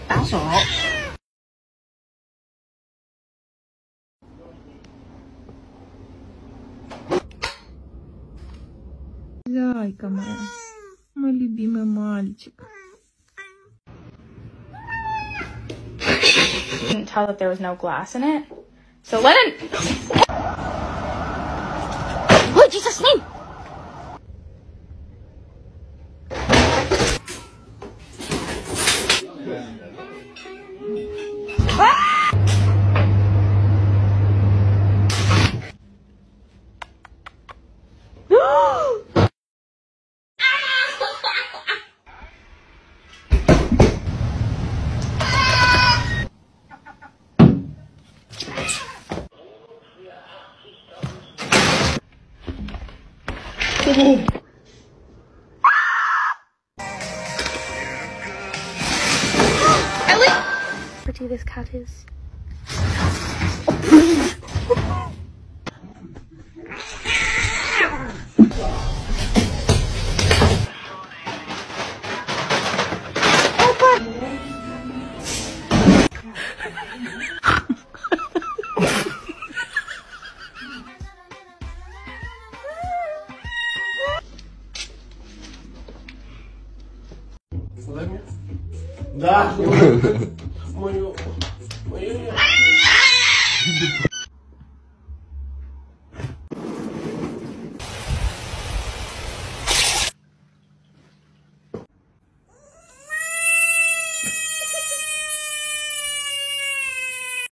打手。 Зайка моя, мой любимый мальчик. Couldn't tell that there was no glass in it. So Lennon. Oh, Jesus' name! Ellie! How pretty this cat is. Да. Мою.